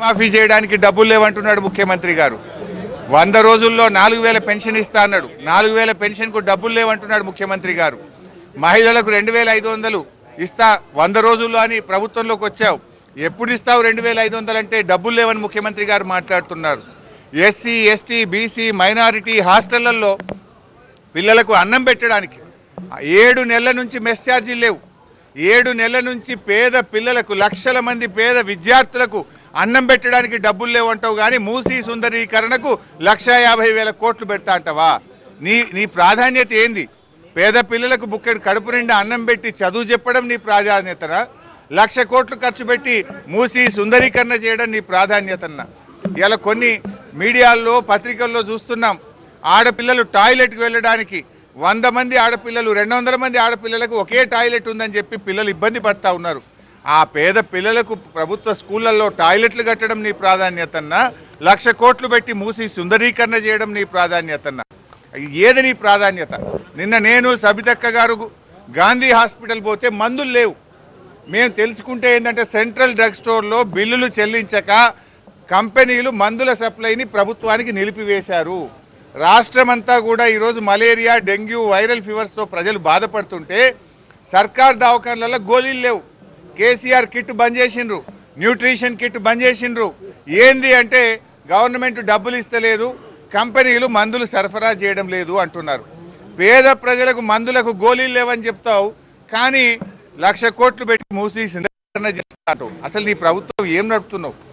రుణమాఫీ చేయడానికి డబ్బులు లేవంటున్నాడు ముఖ్యమంత్రి గారు. 100 రోజుల్లో 4000 పెన్షన్ ఇస్తా అన్నాడు. 4000 పెన్షన్కు డబ్బులు లేవంటున్నాడు ముఖ్యమంత్రి గారు. మహిళలకు 2500 ఇస్తా 100 రోజుల్లో అని ప్రభుత్వంలోకి వచ్చావు. ఎప్పుడు ఇస్తావు 2500 అంటే డబ్బులు లేవని ముఖ్యమంత్రి గారు మాట్లాడుతున్నారు. ఎస్సీ ఎస్టీ బీసీ మైనారిటీ హాస్టళ్లలో పిల్లలకు అన్నం పెట్టడానికి 7 నెలల నుంచి మెస్ ఛార్జీలు లేవు. 7 నెలల నుంచి పేద పిల్లలకు లక్షల మంది పేద విద్యార్థులకు అన్నం పెట్టడానికి డబ్బులు లేవంటావు. కానీ మూసీ సుందరీకరణకు 150,000 కోట్లు పెడతా అంటావా? నీ ప్రాధాన్యత ఏంది? పేద పిల్లలకు బుక్కెడు కడుపు నిండా అన్నం పెట్టి చదువు చెప్పడం నీ ప్రాధాన్యతనా? 1,00,000 కోట్లు ఖర్చు పెట్టి మూసీ సుందరీకరణ చేయడం నీ ప్రాధాన్యతన్నా? ఇలా కొన్ని మీడియాల్లో పత్రికల్లో చూస్తున్నాం. ఆడపిల్లలు టాయిలెట్కి వెళ్ళడానికి 100 మంది ఆడపిల్లలు 200 మంది ఆడపిల్లలకు ఒకే టాయిలెట్ ఉందని చెప్పి పిల్లలు ఇబ్బంది పడతా ఉన్నారు. ఆ పేద పిల్లలకు ప్రభుత్వ స్కూళ్ళల్లో టాయిలెట్లు కట్టడం నీ ప్రాధాన్యతన్నా? 1,00,000 కోట్లు పెట్టి మూసి సుందరీకరణ చేయడం నీ ప్రాధాన్యతన్నా? ఏది నీ ప్రాధాన్యత? నిన్న నేను సబితక్క గారు గాంధీ హాస్పిటల్ పోతే మందులు లేవు. మేము తెలుసుకుంటే ఏంటంటే సెంట్రల్ డ్రగ్ స్టోర్లో బిల్లులు చెల్లించక కంపెనీలు మందుల సప్లైని ప్రభుత్వానికి నిలిపివేశారు. రాష్ట్రమంతా కూడా ఈరోజు మలేరియా డెంగ్యూ వైరల్ ఫీవర్స్తో ప్రజలు బాధపడుతుంటే సర్కార్ దవాఖానాలలో గోళీలు లేవు. కేసీఆర్ కిట్ బంద్ చేసిండ్రు, న్యూట్రిషన్ కిట్ బంద్ చేసిండ్రు. ఏంది అంటే గవర్నమెంట్ డబ్బులు ఇస్తలేదు, కంపెనీలు మందులు సరఫరా చేయడం లేదు అంటున్నారు. పేద ప్రజలకు మందులకు గోళీలు లేవని చెప్తావు, కానీ 1,00,000 కోట్లు పెట్టి మూసి సుందరీకరణ చేస్తావు. అసలు నీ ప్రభుత్వం ఏం నడుపుతున్నావు?